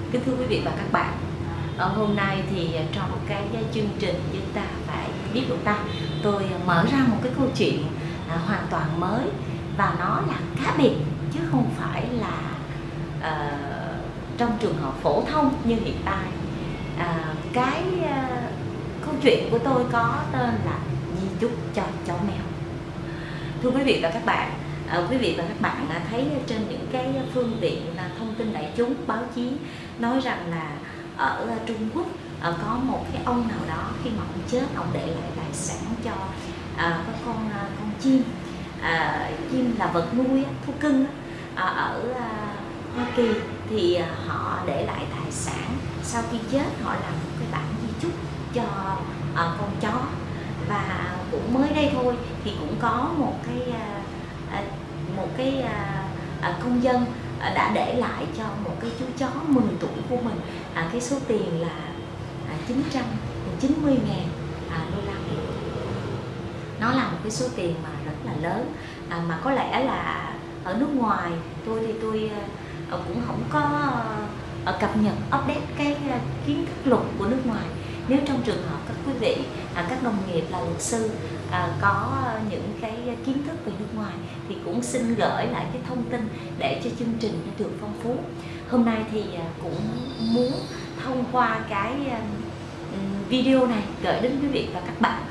Kính thưa quý vị và các bạn, hôm nay thì trong cái chương trình Dân Ta Phải Biết Luật Ta, tôi mở ra một cái câu chuyện hoàn toàn mới và nó là cá biệt chứ không phải là trong trường hợp phổ thông như hiện tại. Câu chuyện của tôi có tên là di chúc cho chó mèo. Thưa quý vị và các bạn, quý vị và các bạn thấy trên những cái phương tiện thông tin đại chúng, báo chí nói rằng là ở Trung Quốc có một cái ông nào đó khi mà ông chết, ông để lại tài sản cho các con chim. Chim là vật nuôi thú cưng ở Hoa Kỳ, thì họ để lại tài sản. Sau khi chết họ làm một cái bản di chúc cho con chó. Và cũng mới đây thôi thì cũng có một cái công dân đã để lại cho một cái chú chó 10 tuổi của mình cái số tiền là 990.000 đô la Mỹ. Nó là một cái số tiền mà rất là lớn, mà có lẽ là ở nước ngoài tôi cũng không có cập nhật update cái kiến thức luật của nước ngoài. Nếu trong trường hợp các quý vị, các đồng nghiệp là luật sư có những cái kiến thức về nước ngoài thì cũng xin gửi lại cái thông tin để cho chương trình nó được phong phú. Hôm nay thì cũng muốn thông qua cái video này gửi đến quý vị và các bạn,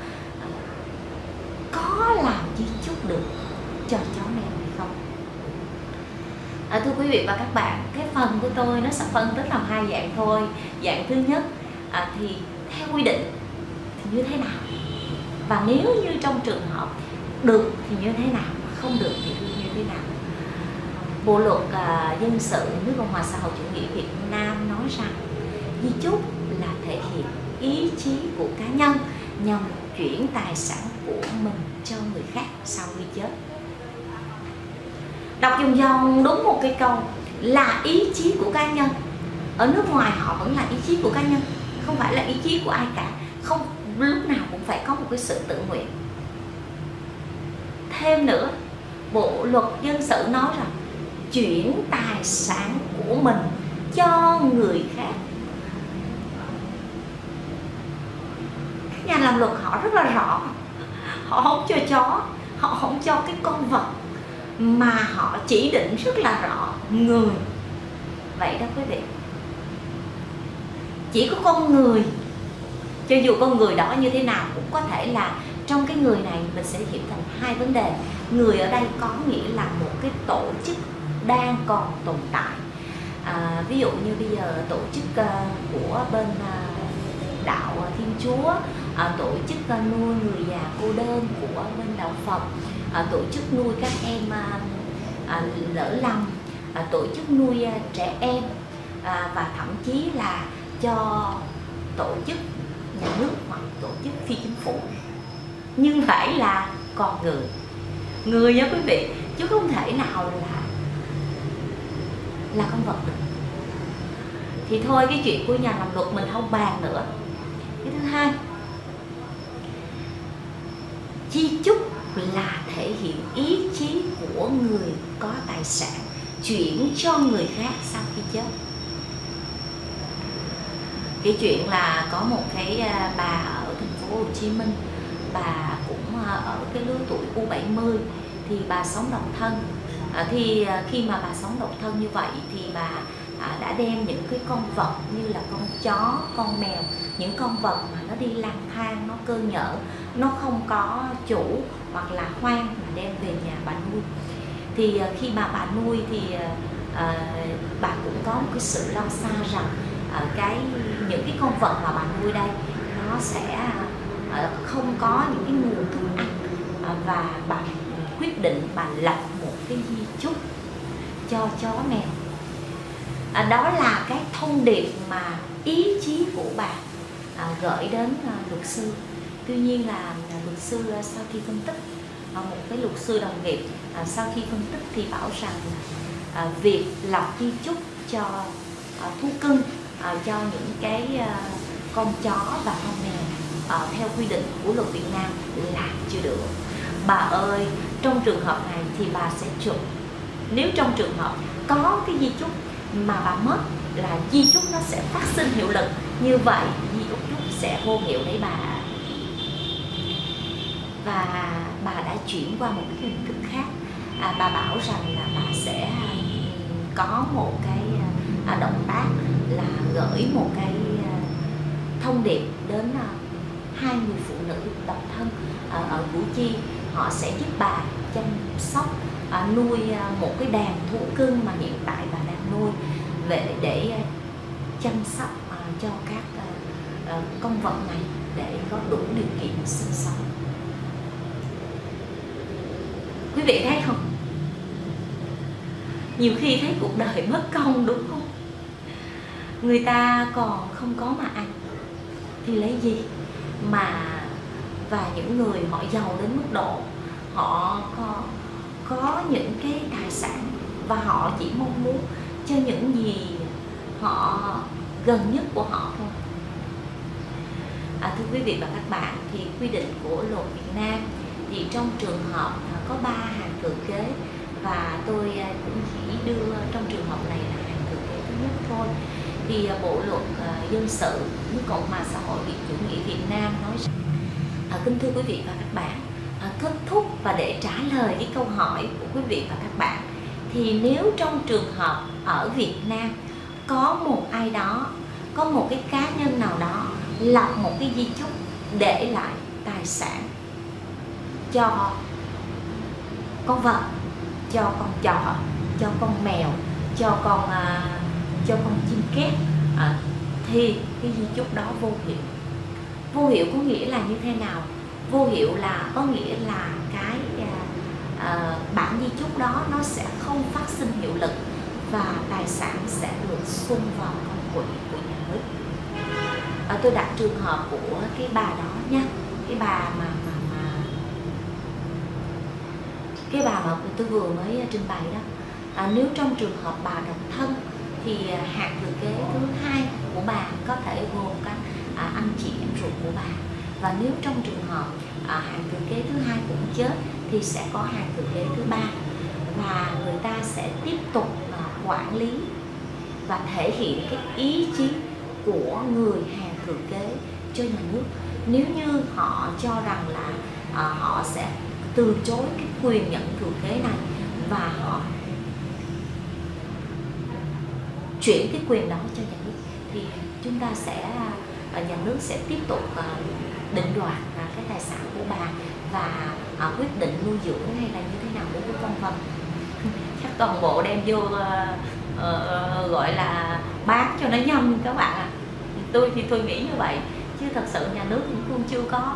có làm di chúc được cho chó mèo hay không? Thưa quý vị và các bạn, cái phần của tôi nó sẽ phân tích làm hai dạng thôi. Dạng thứ nhất thì theo quy định thì như thế nào, và nếu như trong trường hợp được thì như thế nào, không được thì như thế nào. Bộ luật dân sự nước Cộng hòa xã hội chủ nghĩa Việt Nam nói rằng di chúc là thể hiện ý chí của cá nhân nhằm chuyển tài sản của mình cho người khác sau khi chết. Đọc vòng đúng một cái câu là ý chí của cá nhân. Ở nước ngoài họ vẫn là ý chí của cá nhân, không phải là ý chí của ai cả. Không, lúc nào cũng phải có một cái sự tự nguyện. Thêm nữa, bộ luật dân sự nói rằng chuyển tài sản của mình cho người khác. Các nhà làm luật họ rất là rõ. Họ không cho chó, họ không cho cái con vật, mà họ chỉ định rất là rõ người. Vậy đó quý vị, chỉ có con người, cho dù con người đó như thế nào cũng có thể là trong cái người này mình sẽ hiểu thành hai vấn đề. Người ở đây có nghĩa là một cái tổ chức đang còn tồn tại. Ví dụ như bây giờ tổ chức của bên đạo Thiên Chúa, tổ chức nuôi người già cô đơn của bên đạo Phật, tổ chức nuôi các em lỡ lầm, tổ chức nuôi trẻ em, và thậm chí là cho tổ chức nhà nước hoặc tổ chức phi chính phủ, nhưng phải là con người nha quý vị, chứ không thể nào là con vật được. Thì thôi, cái chuyện của nhà làm luật mình không bàn nữa. Cái thứ hai, di chúc là thể hiện ý chí của người có tài sản chuyển cho người khác sau khi chết. Cái chuyện là có một cái bà ở thành phố Hồ Chí Minh, bà cũng ở cái lứa tuổi U70, thì bà sống độc thân. Thì khi mà bà sống độc thân như vậy thì bà đã đem những cái con vật như là con chó, con mèo, những con vật mà nó đi lang thang, nó cơ nhỡ, nó không có chủ hoặc là hoang, mà đem về nhà bà nuôi. Thì khi mà bà nuôi thì bà cũng có một cái sự lo xa rằng những cái con vật mà bà nuôi đây nó sẽ không có những cái nguồn thức ăn, và bà quyết định bà lập một cái di chúc cho chó mèo. Đó là cái thông điệp mà ý chí của bà gửi đến luật sư. Tuy nhiên là luật sư sau khi phân tích, một cái luật sư đồng nghiệp sau khi phân tích thì bảo rằng việc lập di chúc cho thú cưng, cho những cái con chó và con mèo theo quy định của luật Việt Nam là chưa được. Bà ơi, trong trường hợp này thì bà sẽ chụp. Nếu trong trường hợp có cái di chúc mà bà mất là di chúc nó sẽ phát sinh hiệu lực, như vậy di chúc sẽ vô hiệu đấy bà. Và bà đã chuyển qua một cái hình thức khác. Bà bảo rằng là bà sẽ có một cái động tác là gửi một cái thông điệp đến hai người phụ nữ độc thân ở Củ Chi. Họ sẽ giúp bà chăm sóc nuôi một cái đàn thú cưng mà hiện tại bà đang nuôi, để chăm sóc cho các con vật này để có đủ điều kiện sinh sống. Quý vị thấy không? Nhiều khi thấy cuộc đời mất công, đúng không? Người ta còn không có mà ăn thì lấy gì mà. Và những người họ giàu đến mức độ họ có những cái tài sản và họ chỉ mong muốn cho những gì họ gần nhất của họ thôi. Thưa quý vị và các bạn, thì quy định của luật Việt Nam thì trong trường hợp có 3 hàng thừa kế, và tôi cũng chỉ đưa trong trường hợp này là hàng thừa kế thứ nhất thôi, thì Bộ luật dân sự nước Cộng hòa xã hội chủ nghĩa Việt Nam nói rằng, kính thưa quý vị và các bạn, kết thúc và để trả lời cái câu hỏi của quý vị và các bạn, thì nếu trong trường hợp ở Việt Nam có một ai đó, có một cái cá nhân nào đó lập một cái di chúc để lại tài sản cho con vật, cho con chó, cho con mèo, cho con chim két, thì cái di chúc đó vô hiệu. Vô hiệu có nghĩa là như thế nào? Vô hiệu là có nghĩa là cái bản di chúc đó nó sẽ không phát sinh hiệu lực và tài sản sẽ được xung vào công quỹ của nhà nước. Tôi đặt trường hợp của cái bà đó nha, cái bà mà tôi vừa mới trình bày đó. Nếu trong trường hợp bà độc thân thì hạng thừa kế thứ hai của bà có thể gồm các anh chị em ruột của bà. Và nếu trong trường hợp hạng thừa kế thứ hai cũng chết thì sẽ có hạng thừa kế thứ ba, và người ta sẽ tiếp tục quản lý và thể hiện cái ý chí của người hàng thừa kế cho nhà nước. Nếu như họ cho rằng là họ sẽ từ chối cái quyền nhận thừa kế này và họ chuyển cái quyền đó cho nhà nước, thì chúng ta sẽ nhà nước sẽ tiếp tục định đoạt cái tài sản của bà và quyết định nuôi dưỡng hay là như thế nào đối với con vật. Chắc toàn bộ đem vô gọi là bán cho nó nhầm các bạn ạ. Tôi thì tôi nghĩ như vậy, chứ thật sự nhà nước cũng chưa có,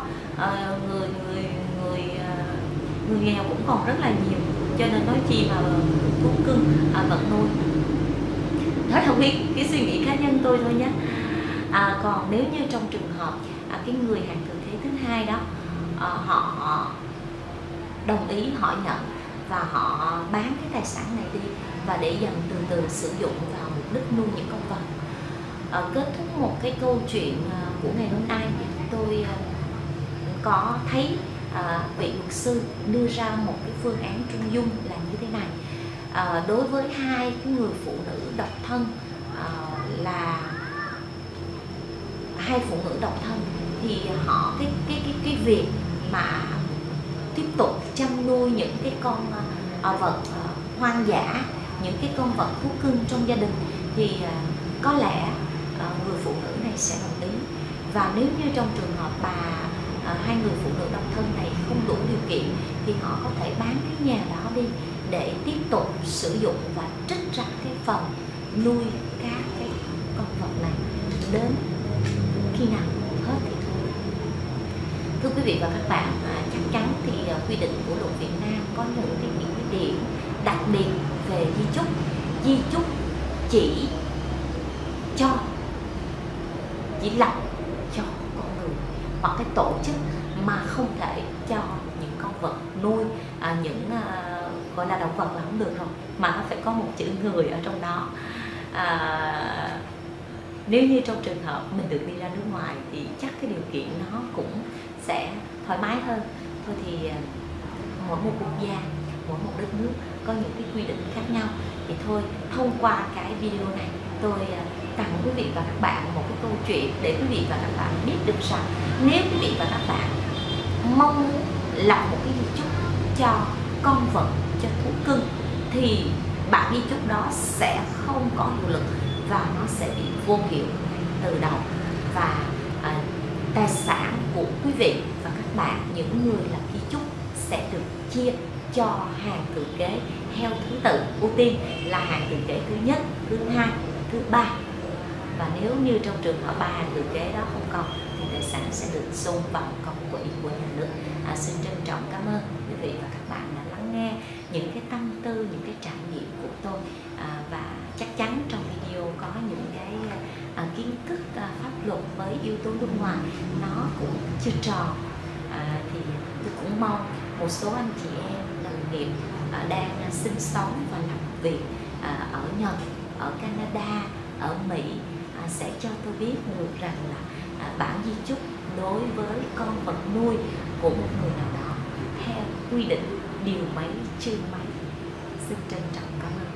người nghèo cũng còn rất là nhiều, cho nên nói chi mà thú cưng vật nuôi. Đó là cái suy nghĩ cá nhân tôi thôi nhé. Còn nếu như trong trường hợp cái người hàng thừa kế thứ hai đó họ đồng ý, họ nhận và họ bán cái tài sản này đi và để dần từ từ sử dụng vào mục đích nuôi những con vật. Kết thúc một cái câu chuyện của ngày hôm nay, tôi có thấy vị luật sư đưa ra một cái phương án trung dung là như thế này. Đối với hai cái người phụ nữ độc thân, là hai phụ nữ độc thân thì họ cái việc mà tiếp tục chăm nuôi những cái con vật hoang dã, những cái con vật thú cưng trong gia đình thì có lẽ người phụ nữ này sẽ đồng ý. Và nếu như trong trường hợp hai người phụ nữ độc thân này không đủ điều kiện thì họ có thể bán cái nhà đó đi để tiếp tục sử dụng và trích ra cái phần nuôi các cái con vật này đến khi nào hết thì thôi. Thưa quý vị và các bạn, chắc chắn thì quy định của luật Việt Nam có những cái điểm đặc biệt về di chúc. Di chúc chỉ lập cho con người hoặc cái tổ chức, mà không thể cho những con vật nuôi, những gọi là động vật là không được rồi, mà nó phải có một chữ người ở trong đó. Nếu như trong trường hợp mình được đi ra nước ngoài thì chắc cái điều kiện nó cũng sẽ thoải mái hơn. Thôi thì mỗi một quốc gia mỗi một đất nước có những cái quy định khác nhau. Thì thôi, thông qua cái video này tôi tặng quý vị và các bạn một cái câu chuyện để quý vị và các bạn biết được rằng nếu quý vị và các bạn mong muốn lập một cái di chúc cho con vật, cho thú cưng, thì bản di chúc đó sẽ không có hiệu lực và nó sẽ bị vô hiệu từ đầu. Và tài sản của quý vị và các bạn, những người lập di chúc, sẽ được chia cho hàng thừa kế theo thứ tự ưu tiên là hàng thừa kế thứ nhất, thứ hai, thứ ba. Và nếu như trong trường hợp ba hàng thừa kế đó không còn thì tài sản sẽ được dồn vào công quỹ của nhà nước. Xin trân trọng cảm ơn quý vị và các bạn đã lắng nghe những cái tâm tư, những cái trải nghiệm của tôi, và chắc chắn trong video có những cái kiến thức pháp luật với yếu tố nước ngoài nó cũng chưa tròn. Thì tôi cũng mong một số anh chị em đồng nghiệp đang sinh sống và làm việc ở Nhật, ở Canada, ở Mỹ sẽ cho tôi biết được rằng là bản di chúc đối với con vật nuôi của một người nào đó theo quy định điều mấy chương mấy. Xin trân trọng cảm ơn.